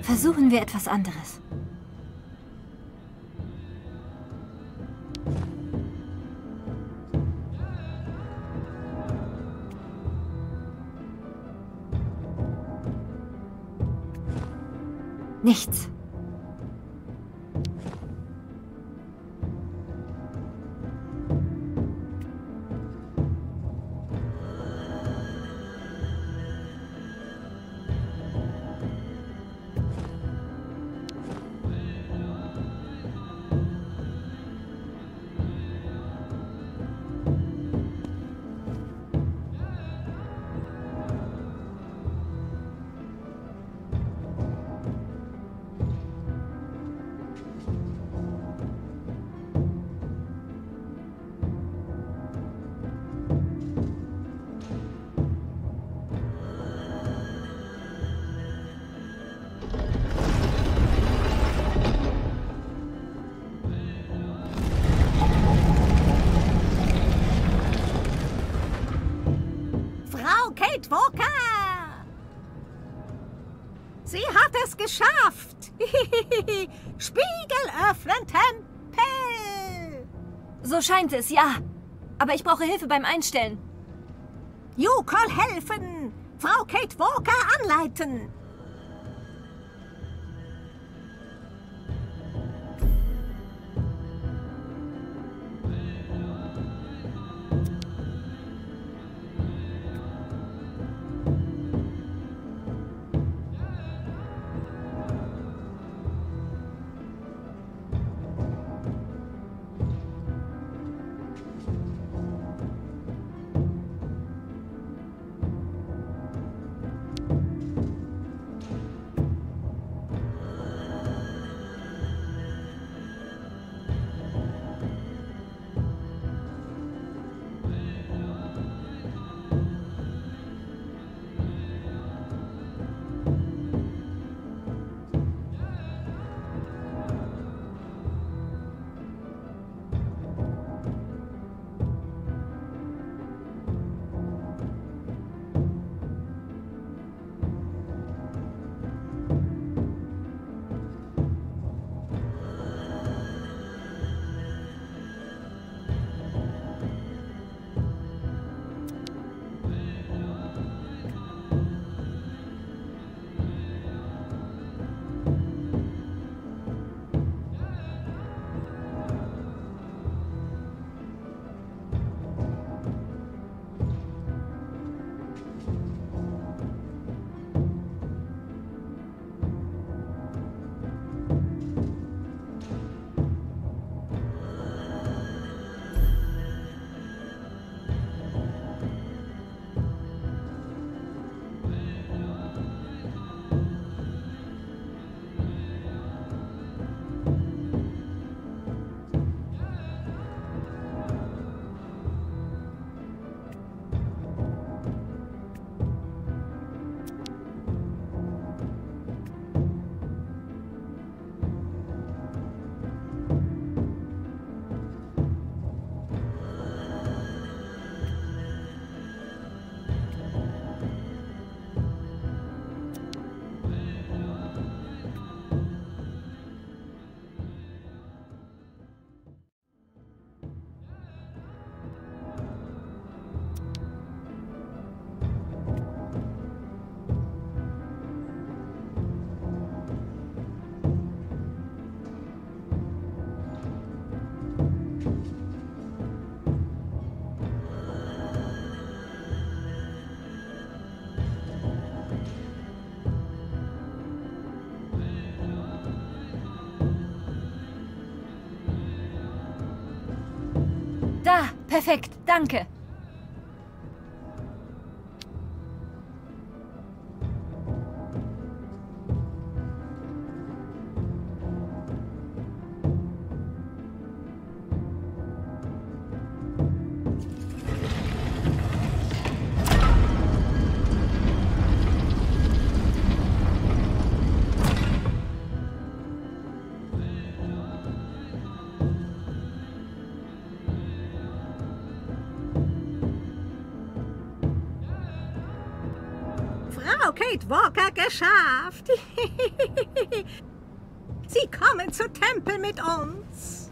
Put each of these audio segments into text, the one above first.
Versuchen wir etwas anderes. Nichts. Kate Walker! Sie hat es geschafft! Spiegel öffnen, Tempel! So scheint es, ja. Aber ich brauche Hilfe beim Einstellen. Yukol helfen! Frau Kate Walker anleiten! Da, perfekt, danke. Frau Kate Walker geschafft! Tempel mit uns.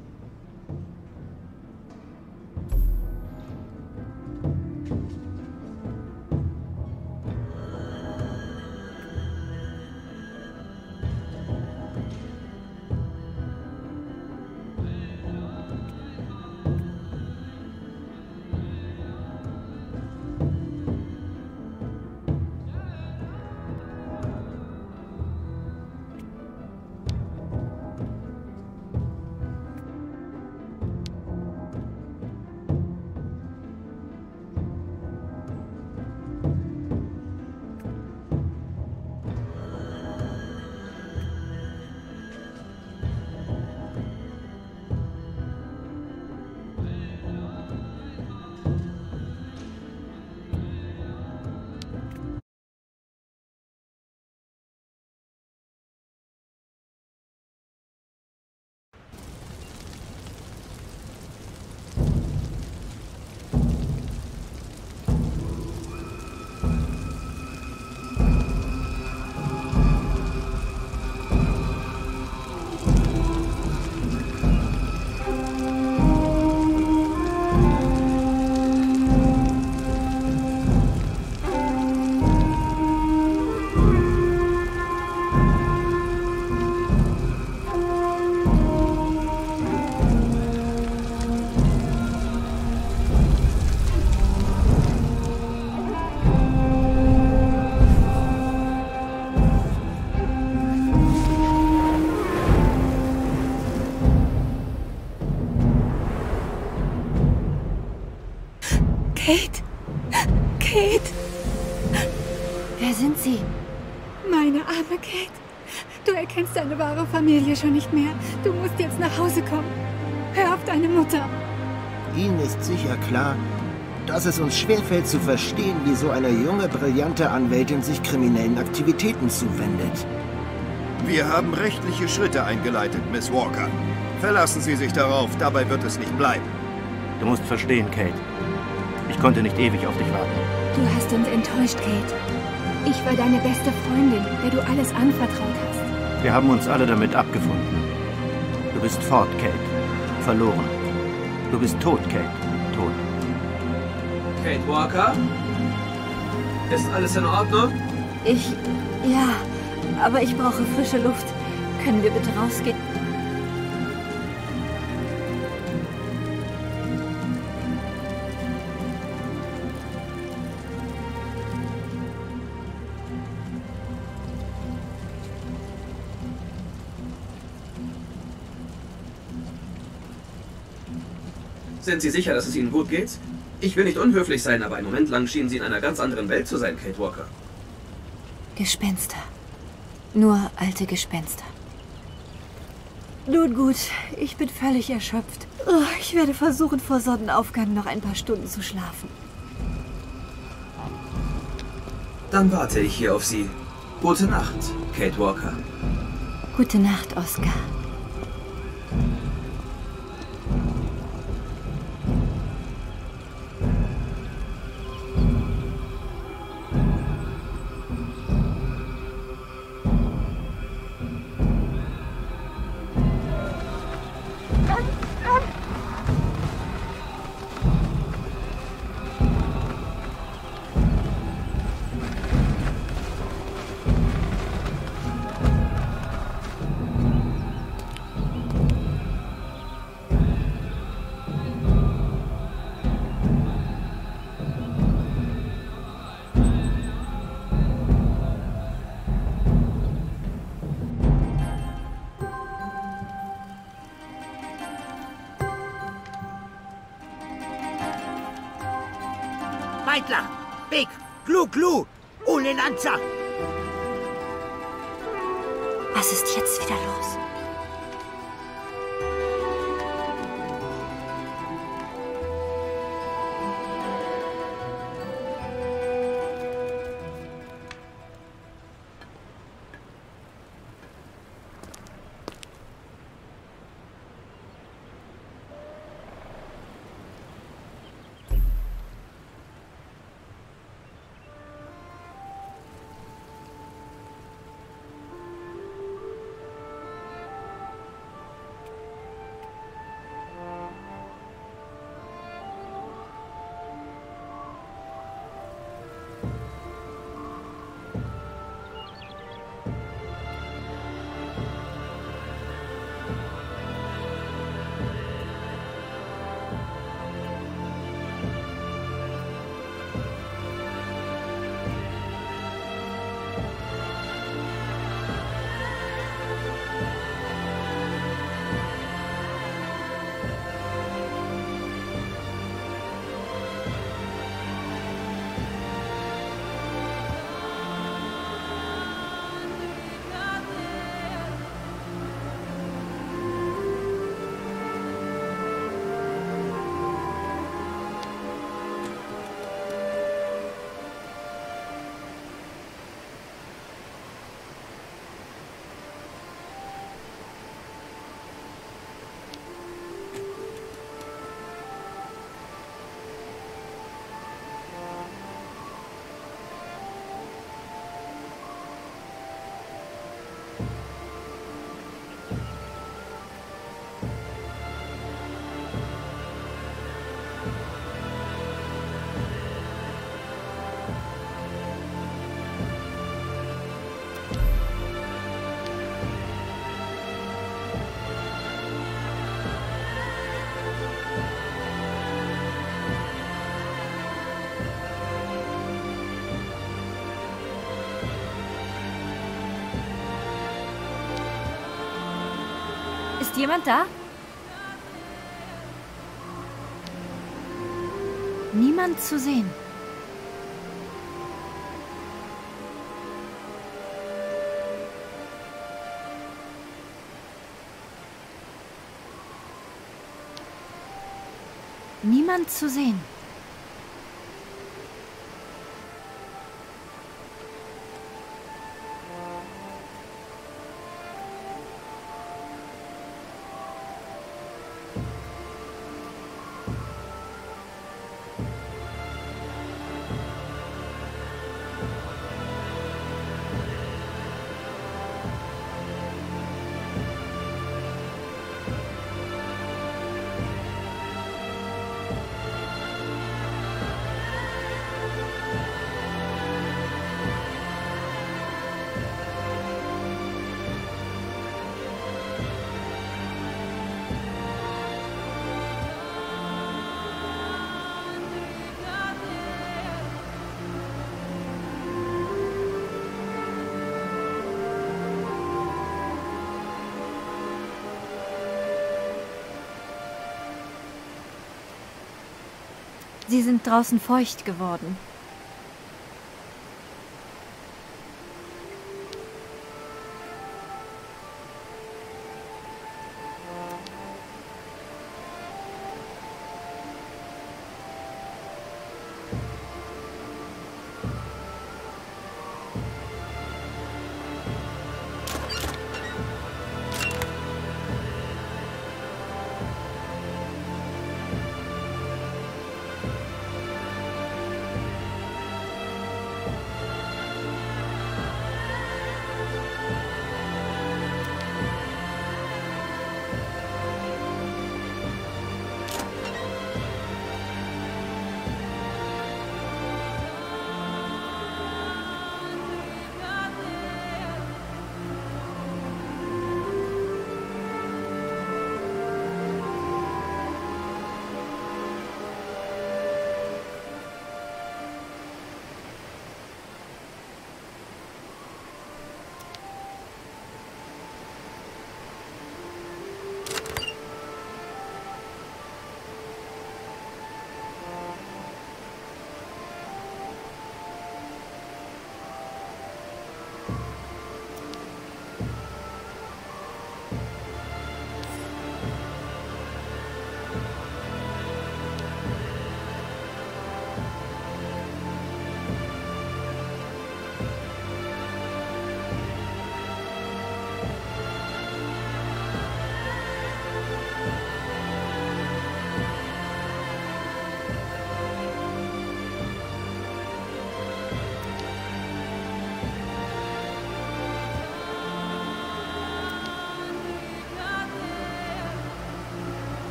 Kate! Kate! Wer sind Sie? Meine arme Kate. Du erkennst deine wahre Familie schon nicht mehr. Du musst jetzt nach Hause kommen. Hör auf deine Mutter. Ihnen ist sicher klar, dass es uns schwerfällt zu verstehen, wie so eine junge, brillante Anwältin sich kriminellen Aktivitäten zuwendet. Wir haben rechtliche Schritte eingeleitet, Miss Walker. Verlassen Sie sich darauf, dabei wird es nicht bleiben. Du musst verstehen, Kate. Ich konnte nicht ewig auf dich warten. Du hast uns enttäuscht, Kate. Ich war deine beste Freundin, der du alles anvertraut hast. Wir haben uns alle damit abgefunden. Du bist fort, Kate. Verloren. Du bist tot, Kate. Tot. Kate Walker? Ist alles in Ordnung? Ja, aber ich brauche frische Luft. Können wir bitte rausgehen? Sind Sie sicher, dass es Ihnen gut geht? Ich will nicht unhöflich sein, aber einen Moment lang schienen Sie in einer ganz anderen Welt zu sein, Kate Walker. Gespenster. Nur alte Gespenster. Nun gut, ich bin völlig erschöpft. Ich werde versuchen, vor Sonnenaufgang noch ein paar Stunden zu schlafen. Dann warte ich hier auf Sie. Gute Nacht, Kate Walker. Gute Nacht, Oscar. Meitler, Big, Glu, Ulenanza. Was ist jetzt wieder los? Ist jemand da? Niemand zu sehen. Niemand zu sehen. Sie sind draußen feucht geworden.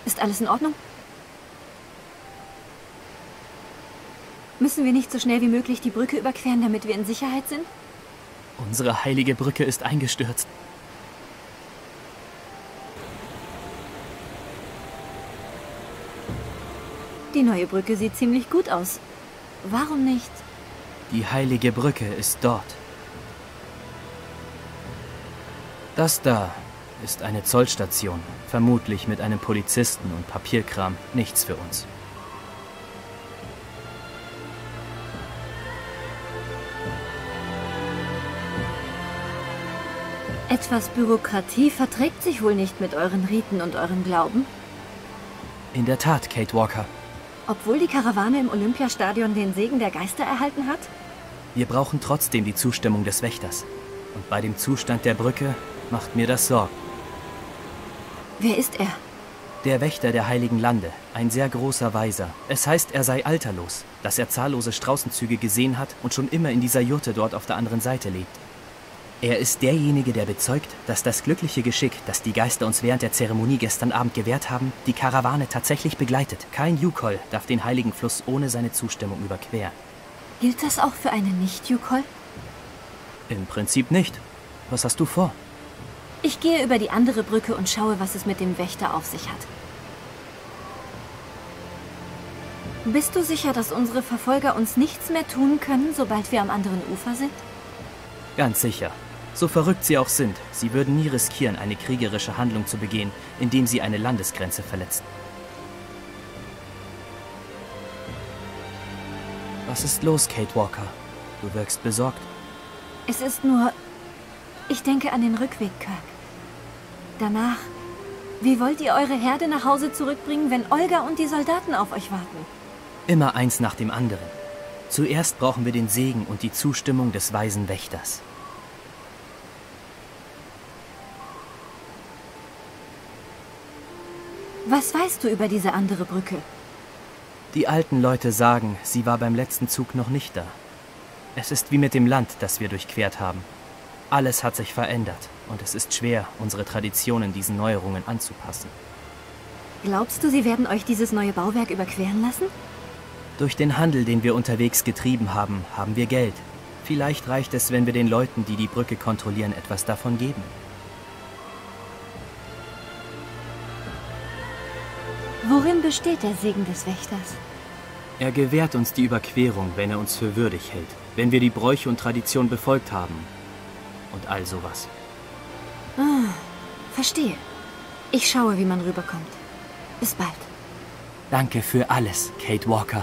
Ist alles in Ordnung? Müssen wir nicht so schnell wie möglich die Brücke überqueren, damit wir in Sicherheit sind? Unsere heilige Brücke ist eingestürzt. Die neue Brücke sieht ziemlich gut aus. Warum nicht? Die heilige Brücke ist dort. Das da ist eine Zollstation. Vermutlich mit einem Polizisten und Papierkram. Nichts für uns. Etwas Bürokratie verträgt sich wohl nicht mit euren Riten und eurem Glauben? In der Tat, Kate Walker. Obwohl die Karawane im Olympiastadion den Segen der Geister erhalten hat? Wir brauchen trotzdem die Zustimmung des Wächters. Und bei dem Zustand der Brücke macht mir das Sorgen. Wer ist er? Der Wächter der Heiligen Lande, ein sehr großer Weiser. Es heißt, er sei alterlos, dass er zahllose Straußenzüge gesehen hat und schon immer in dieser Jurte dort auf der anderen Seite lebt. Er ist derjenige, der bezeugt, dass das glückliche Geschick, das die Geister uns während der Zeremonie gestern Abend gewährt haben, die Karawane tatsächlich begleitet. Kein Yukol darf den heiligen Fluss ohne seine Zustimmung überqueren. Gilt das auch für einen Nicht-Yukol? Im Prinzip nicht. Was hast du vor? Ich gehe über die andere Brücke und schaue, was es mit dem Wächter auf sich hat. Bist du sicher, dass unsere Verfolger uns nichts mehr tun können, sobald wir am anderen Ufer sind? Ganz sicher. So verrückt sie auch sind, sie würden nie riskieren, eine kriegerische Handlung zu begehen, indem sie eine Landesgrenze verletzen. Was ist los, Kate Walker? Du wirkst besorgt. Es ist nur... Ich denke an den Rückweg, Kirk. Danach... Wie wollt ihr eure Herde nach Hause zurückbringen, wenn Olga und die Soldaten auf euch warten? Immer eins nach dem anderen. Zuerst brauchen wir den Segen und die Zustimmung des weisen Wächters. Was weißt du über diese andere Brücke? Die alten Leute sagen, sie war beim letzten Zug noch nicht da. Es ist wie mit dem Land, das wir durchquert haben. Alles hat sich verändert und es ist schwer, unsere Traditionen diesen Neuerungen anzupassen. Glaubst du, sie werden euch dieses neue Bauwerk überqueren lassen? Durch den Handel, den wir unterwegs getrieben haben, haben wir Geld. Vielleicht reicht es, wenn wir den Leuten, die die Brücke kontrollieren, etwas davon geben. Worin besteht der Segen des Wächters? Er gewährt uns die Überquerung, wenn er uns für würdig hält, wenn wir die Bräuche und Tradition befolgt haben und all sowas. Ah, verstehe. Ich schaue, wie man rüberkommt. Bis bald. Danke für alles, Kate Walker.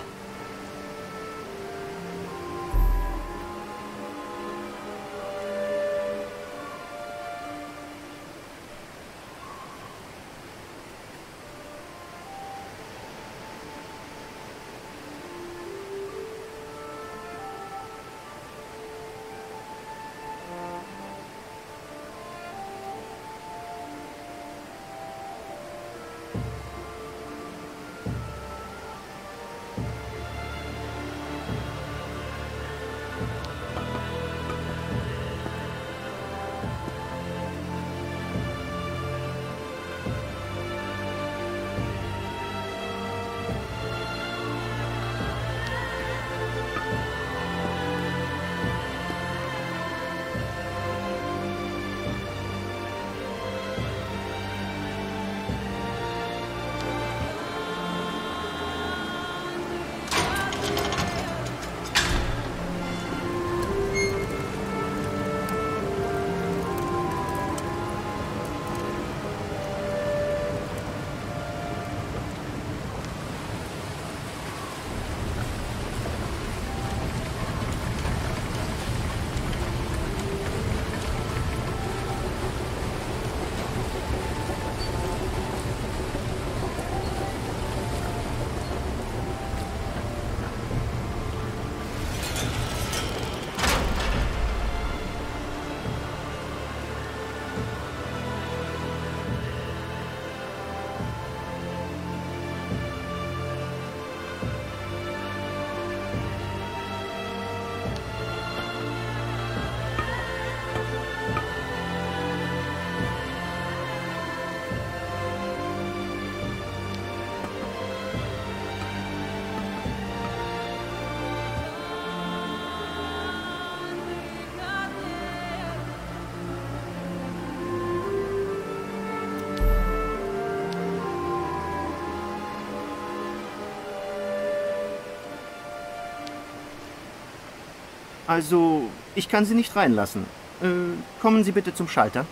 Also, ich kann Sie nicht reinlassen. Kommen Sie bitte zum Schalter.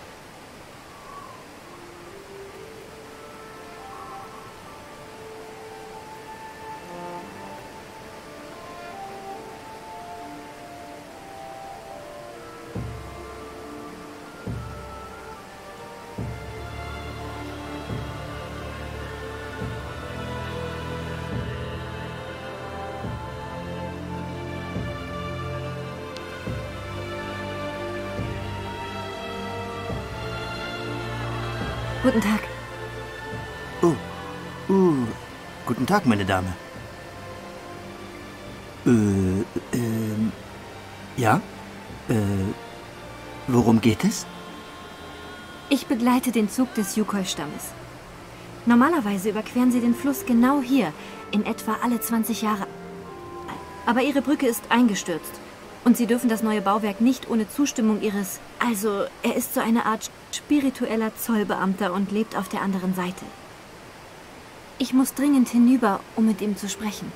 Guten Tag. Guten Tag, meine Dame. Ja? Worum geht es? Ich begleite den Zug des Yukol-Stammes. Normalerweise überqueren sie den Fluss genau hier, in etwa alle 20 Jahre. Aber ihre Brücke ist eingestürzt. Und sie dürfen das neue Bauwerk nicht ohne Zustimmung ihres... Also, er ist so eine Art spiritueller Zollbeamter und lebt auf der anderen Seite. Ich muss dringend hinüber, um mit ihm zu sprechen.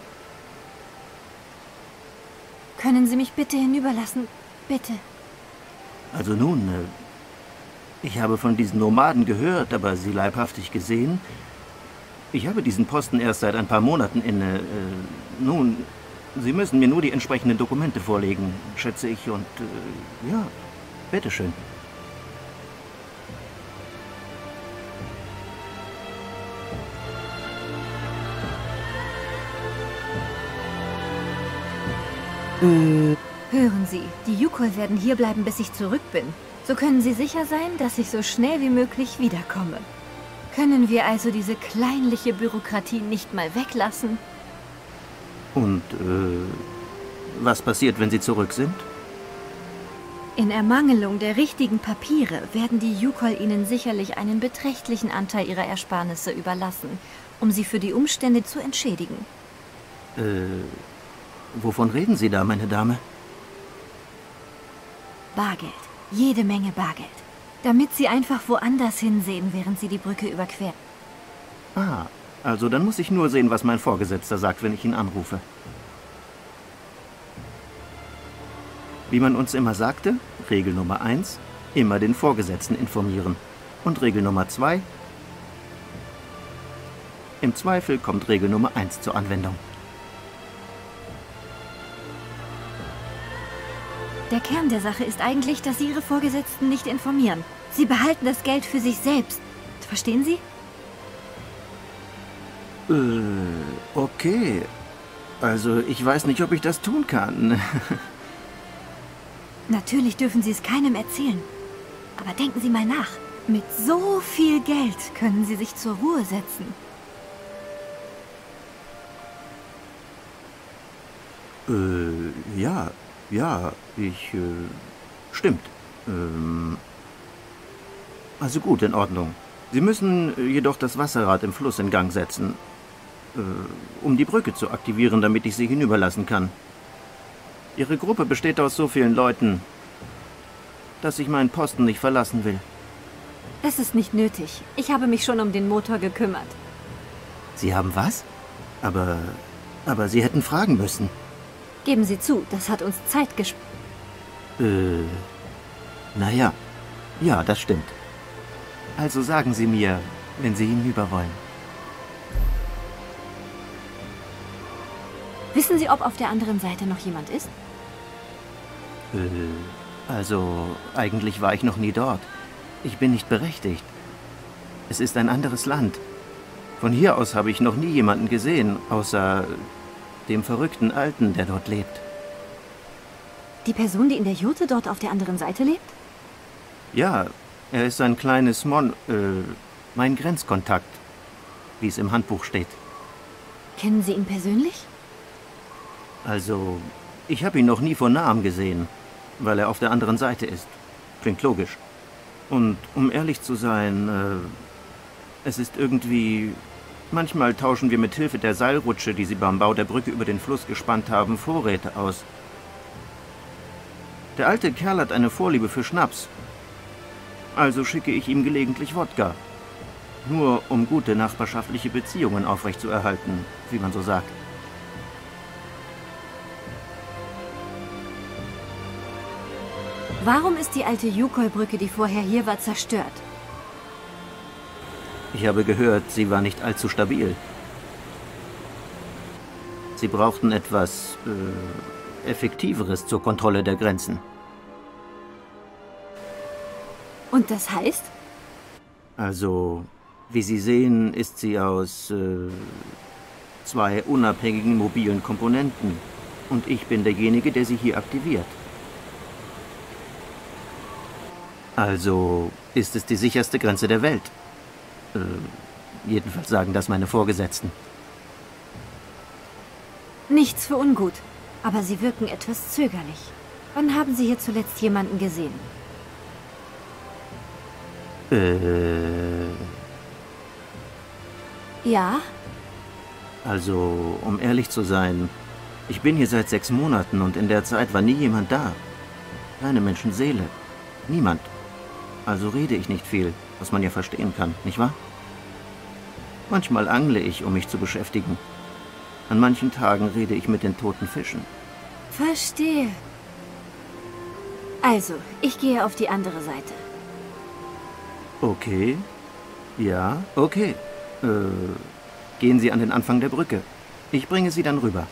Können Sie mich bitte hinüberlassen? Bitte. Also nun, ich habe von diesen Nomaden gehört, aber sie leibhaftig gesehen. Ich habe diesen Posten erst seit ein paar Monaten inne. Nun, Sie müssen mir nur die entsprechenden Dokumente vorlegen, schätze ich, und ja, bitteschön. Hören Sie, die Yukol werden hierbleiben, bis ich zurück bin. So können Sie sicher sein, dass ich so schnell wie möglich wiederkomme. Können wir also diese kleinliche Bürokratie nicht mal weglassen? Und, was passiert, wenn Sie zurück sind? In Ermangelung der richtigen Papiere werden die Yukol Ihnen sicherlich einen beträchtlichen Anteil Ihrer Ersparnisse überlassen, um Sie für die Umstände zu entschädigen. Wovon reden Sie da, meine Dame? Bargeld. Jede Menge Bargeld. Damit Sie einfach woanders hinsehen, während Sie die Brücke überqueren. Ah, also dann muss ich nur sehen, was mein Vorgesetzter sagt, wenn ich ihn anrufe. Wie man uns immer sagte, Regel Nummer 1, immer den Vorgesetzten informieren. Und Regel Nummer 2, im Zweifel kommt Regel Nummer 1 zur Anwendung. Der Kern der Sache ist eigentlich, dass Sie Ihre Vorgesetzten nicht informieren. Sie behalten das Geld für sich selbst. Verstehen Sie? Okay. Also, ich weiß nicht, ob ich das tun kann. Natürlich dürfen Sie es keinem erzählen. Aber denken Sie mal nach. Mit so viel Geld können Sie sich zur Ruhe setzen. Ja, stimmt. Also gut, in Ordnung. Sie müssen jedoch das Wasserrad im Fluss in Gang setzen, um die Brücke zu aktivieren, damit ich Sie hinüberlassen kann. Ihre Gruppe besteht aus so vielen Leuten, dass ich meinen Posten nicht verlassen will. Das ist nicht nötig. Ich habe mich schon um den Motor gekümmert. Sie haben was? Aber Sie hätten fragen müssen. Geben Sie zu, das hat uns Zeit gespart. Naja. Ja, das stimmt. Also sagen Sie mir, wenn Sie hinüber wollen. Wissen Sie, ob auf der anderen Seite noch jemand ist? Also, eigentlich war ich noch nie dort. Ich bin nicht berechtigt. Es ist ein anderes Land. Von hier aus habe ich noch nie jemanden gesehen, außer dem verrückten Alten, der dort lebt. Die Person, die in der Jurte dort auf der anderen Seite lebt? Ja, er ist ein kleines mein Grenzkontakt, wie es im Handbuch steht. Kennen Sie ihn persönlich? Also, ich habe ihn noch nie von nahem gesehen, weil er auf der anderen Seite ist. Klingt logisch. Und um ehrlich zu sein, es ist irgendwie... Manchmal tauschen wir mit Hilfe der Seilrutsche, die sie beim Bau der Brücke über den Fluss gespannt haben, Vorräte aus. Der alte Kerl hat eine Vorliebe für Schnaps. Also schicke ich ihm gelegentlich Wodka. Nur um gute nachbarschaftliche Beziehungen aufrechtzuerhalten, wie man so sagt. Warum ist die alte Yukol-Brücke, die vorher hier war, zerstört? Ich habe gehört, sie war nicht allzu stabil. Sie brauchten etwas Effektiveres zur Kontrolle der Grenzen. Und das heißt? Also, wie Sie sehen, ist sie aus 2 unabhängigen mobilen Komponenten. Und ich bin derjenige, der sie hier aktiviert. Also ist es die sicherste Grenze der Welt. Jedenfalls sagen das meine Vorgesetzten. Nichts für ungut, aber Sie wirken etwas zögerlich. Wann haben Sie hier zuletzt jemanden gesehen? Ja? Also, um ehrlich zu sein, ich bin hier seit 6 Monaten und in der Zeit war nie jemand da. Keine Menschenseele. Niemand. Also rede ich nicht viel, was man ja verstehen kann, nicht wahr? Manchmal angle ich, um mich zu beschäftigen. An manchen Tagen rede ich mit den toten Fischen. Verstehe. Also, ich gehe auf die andere Seite. Okay. Ja, okay. Gehen Sie an den Anfang der Brücke. Ich bringe Sie dann rüber.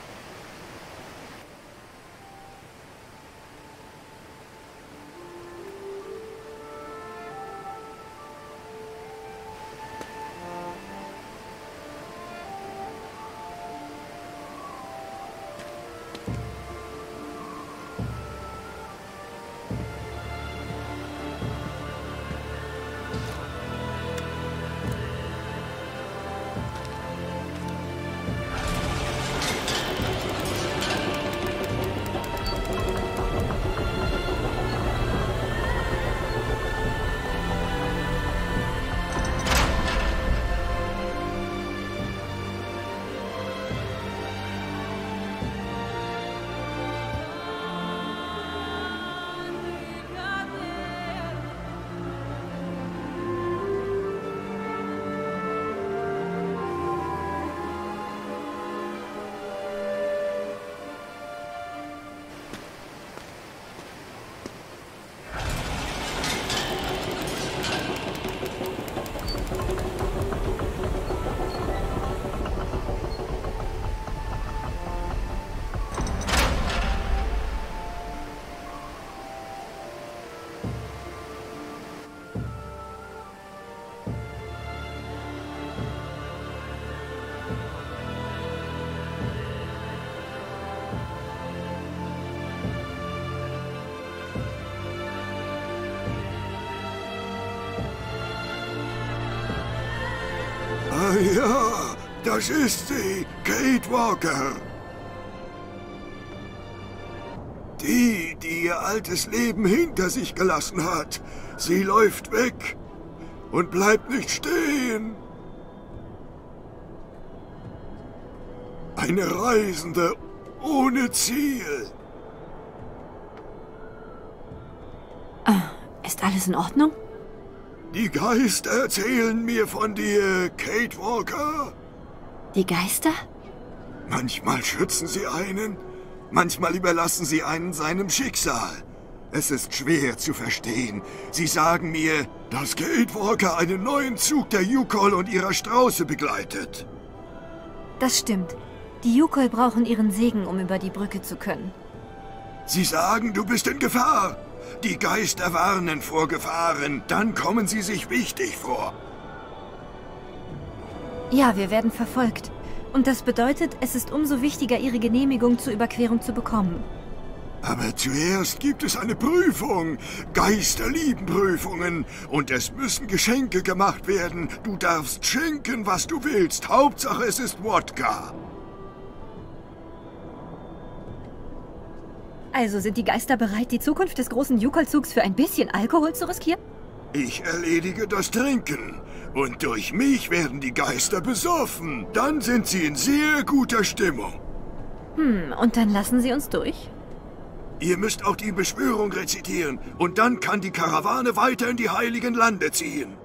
Ah ja, das ist sie, Kate Walker. Die ihr altes Leben hinter sich gelassen hat. Sie läuft weg und bleibt nicht stehen. Eine Reisende ohne Ziel. Ist alles in Ordnung? Die Geister erzählen mir von dir, Kate Walker. Die Geister? Manchmal schützen sie einen, manchmal überlassen sie einen seinem Schicksal. Es ist schwer zu verstehen. Sie sagen mir, dass Kate Walker einen neuen Zug der Yukol und ihrer Strauße begleitet. Das stimmt. Die Yukol brauchen ihren Segen, um über die Brücke zu können. Sie sagen, du bist in Gefahr. Die Geister warnen vor Gefahren, dann kommen sie sich wichtig vor. Ja, wir werden verfolgt. Und das bedeutet, es ist umso wichtiger, ihre Genehmigung zur Überquerung zu bekommen. Aber zuerst gibt es eine Prüfung. Geister lieben Prüfungen. Und es müssen Geschenke gemacht werden. Du darfst schenken, was du willst. Hauptsache, es ist Wodka. Also sind die Geister bereit, die Zukunft des großen Yukol-Zugs für ein bisschen Alkohol zu riskieren? Ich erledige das Trinken. Und durch mich werden die Geister besoffen. Dann sind sie in sehr guter Stimmung. Und dann lassen sie uns durch? Ihr müsst auch die Beschwörung rezitieren. Und dann kann die Karawane weiter in die Heiligen Lande ziehen.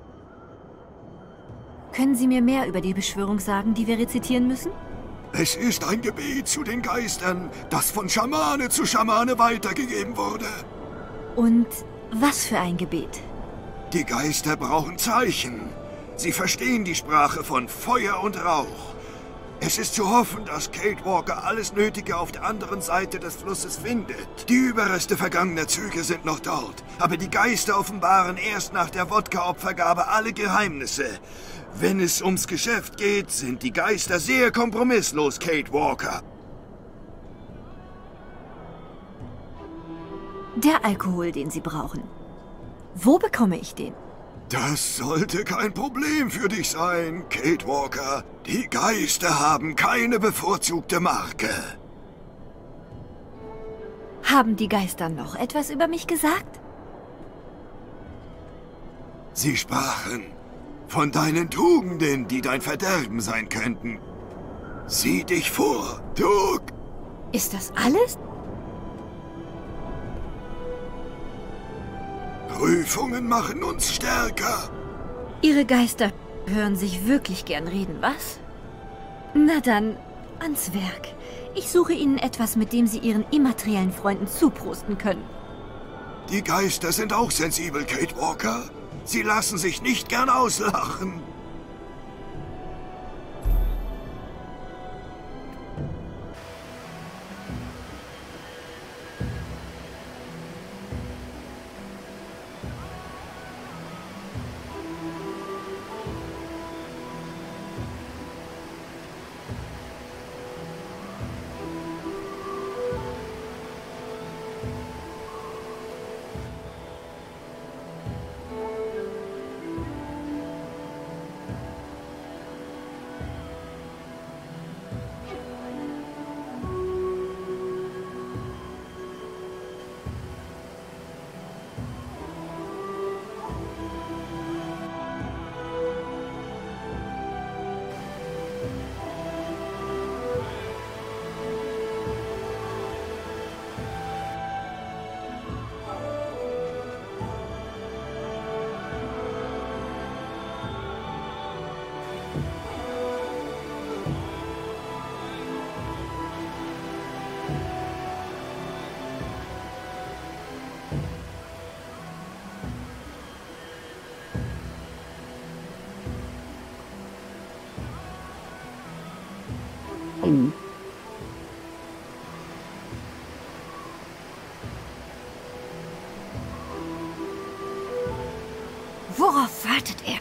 Können Sie mir mehr über die Beschwörung sagen, die wir rezitieren müssen? Es ist ein Gebet zu den Geistern, das von Schamane zu Schamane weitergegeben wurde. Und was für ein Gebet? Die Geister brauchen Zeichen. Sie verstehen die Sprache von Feuer und Rauch. Es ist zu hoffen, dass Kate Walker alles Nötige auf der anderen Seite des Flusses findet. Die Überreste vergangener Züge sind noch dort, aber die Geister offenbaren erst nach der Wodka-Opfergabe alle Geheimnisse. Wenn es ums Geschäft geht, sind die Geister sehr kompromisslos, Kate Walker. Der Alkohol, den Sie brauchen. Wo bekomme ich den? Das sollte kein Problem für dich sein, Kate Walker. Die Geister haben keine bevorzugte Marke. Haben die Geister noch etwas über mich gesagt? Sie sprachen von deinen Tugenden, die dein Verderben sein könnten. Sieh dich vor, du... Ist das alles? Prüfungen machen uns stärker. Ihre Geister hören sich wirklich gern reden, was? Na dann, ans Werk. Ich suche Ihnen etwas, mit dem Sie Ihren immateriellen Freunden zuprosten können. Die Geister sind auch sensibel, Kate Walker. Sie lassen sich nicht gern auslachen. Worauf wartet er?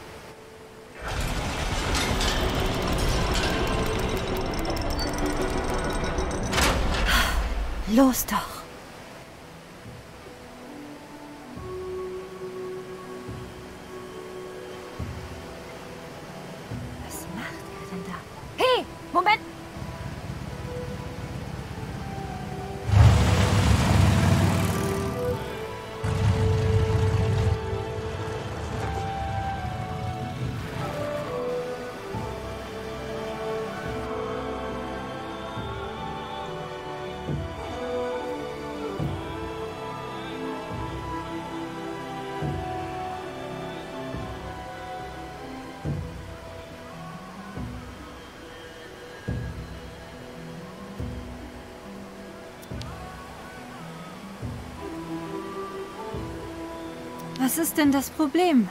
Los doch. Was macht er denn da? Hey, Moment! Was ist denn das Problem?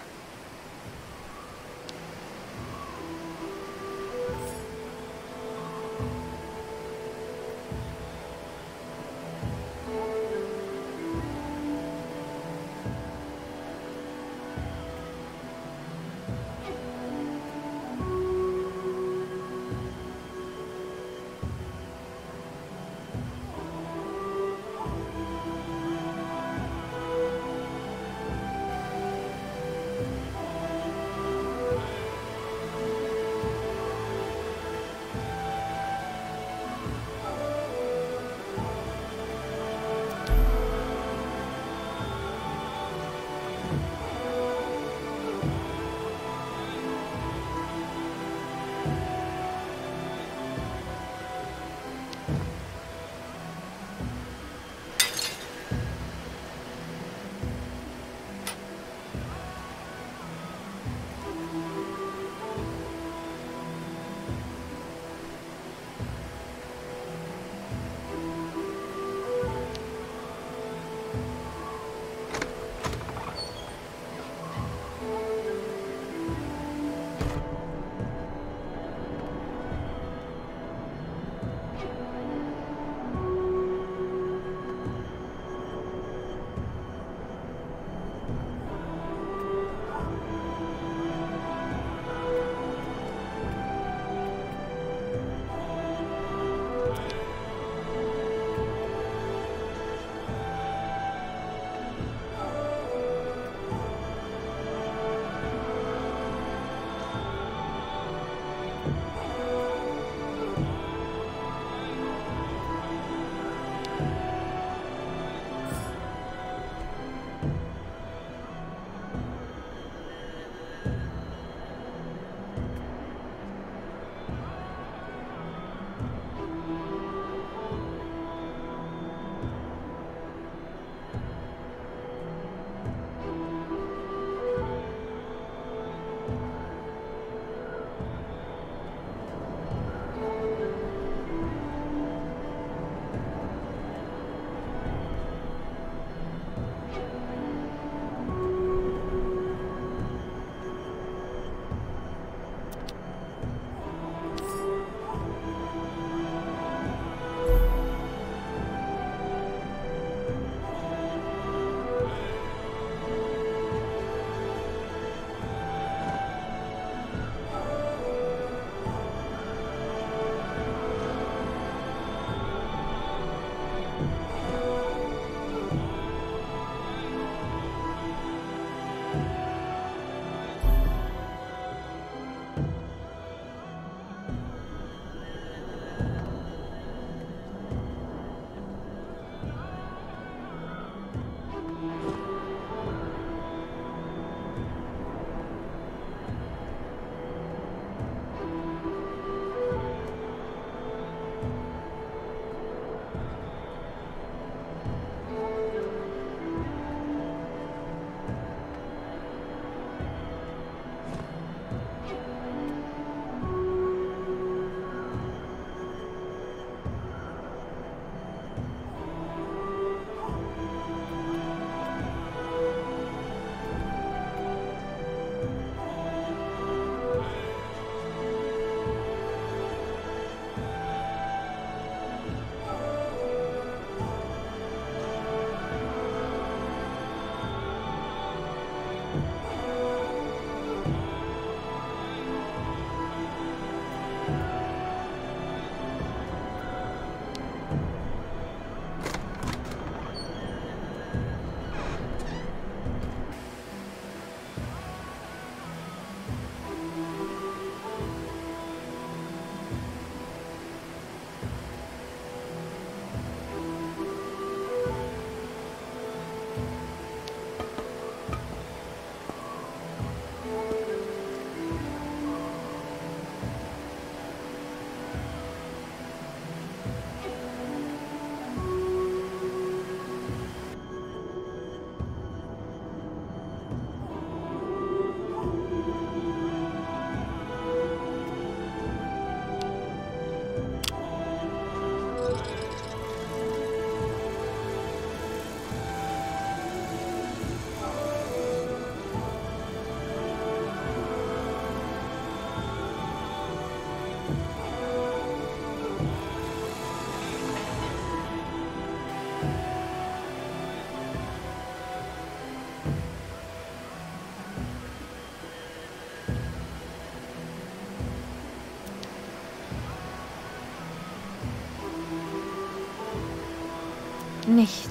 Nichts.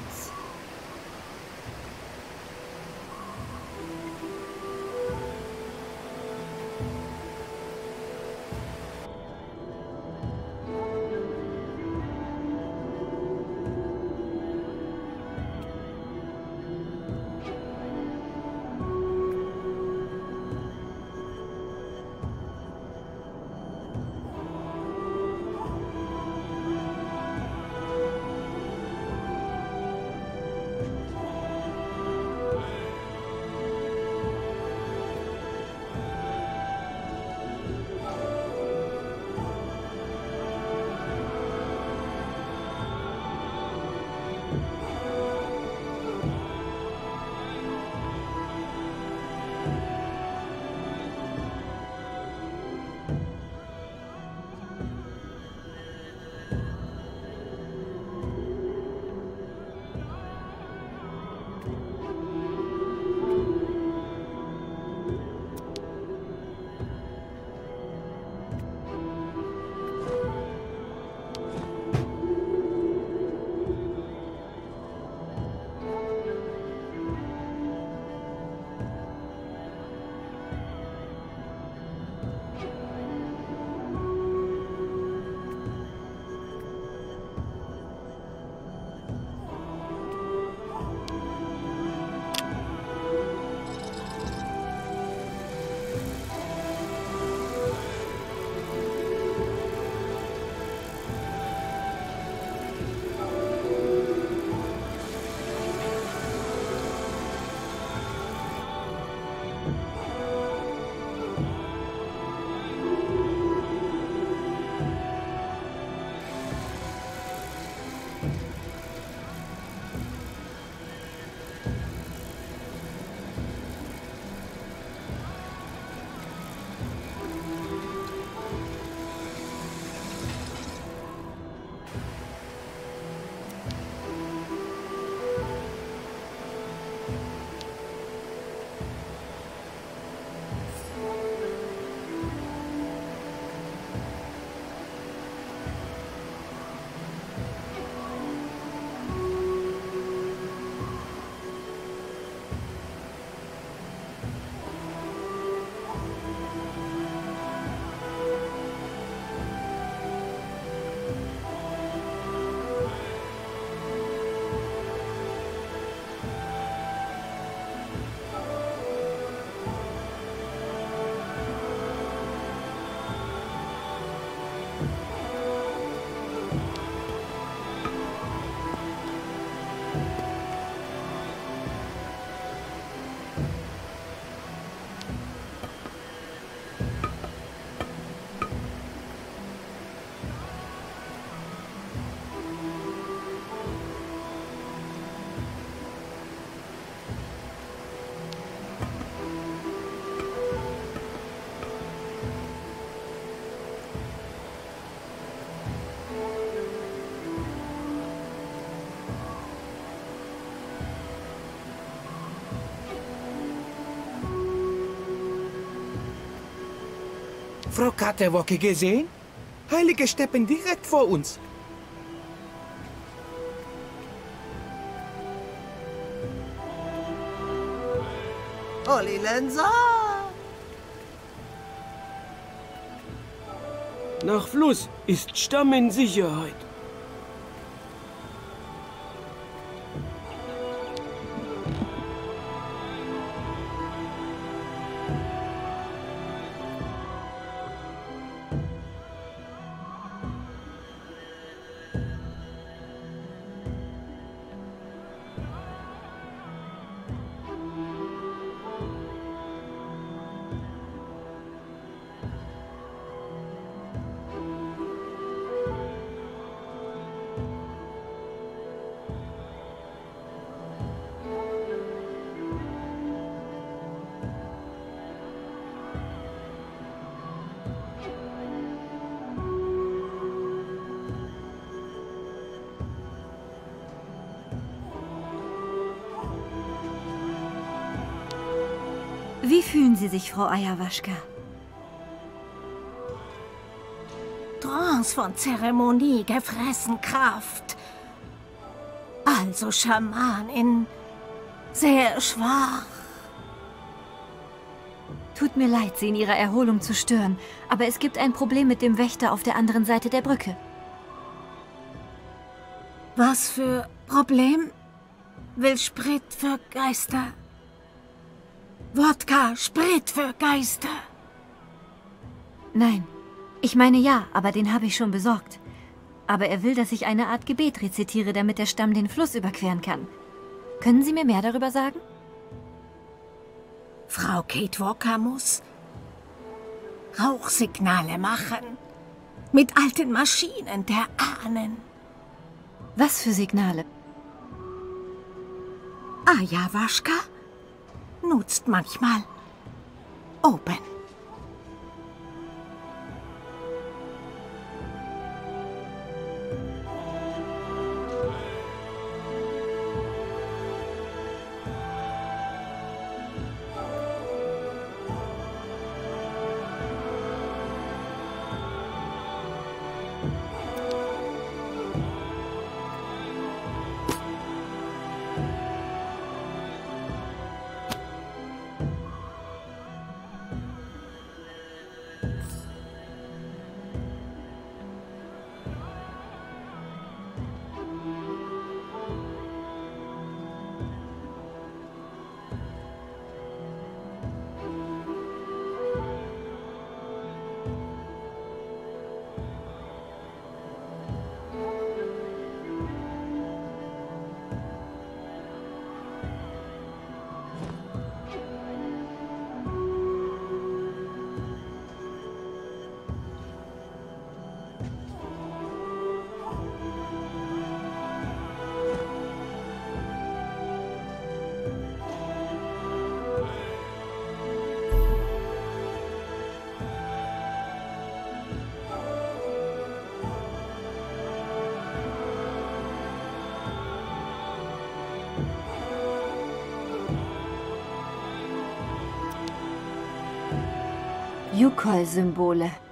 Frau Catterwocke gesehen? Heilige Steppen direkt vor uns. Olli Lenser! Nach Fluss ist Stamm in Sicherheit. Wie fühlen Sie sich, Frau Eierwaschka? Trance von Zeremonie gefressen Kraft. Also Schamanin. Sehr schwach. Tut mir leid, Sie in Ihrer Erholung zu stören, aber es gibt ein Problem mit dem Wächter auf der anderen Seite der Brücke. Was für Problem? Will Sprit für Geister? Wodka, Sprit für Geister? Nein. Ich meine ja, aber den habe ich schon besorgt. Aber er will, dass ich eine Art Gebet rezitiere, damit der Stamm den Fluss überqueren kann. Können Sie mir mehr darüber sagen? Frau Kate Walker muss Rauchsignale machen. Mit alten Maschinen der Ahnen. Was für Signale? Ayahuasca nutzt manchmal oben. Yukoi-Symbole.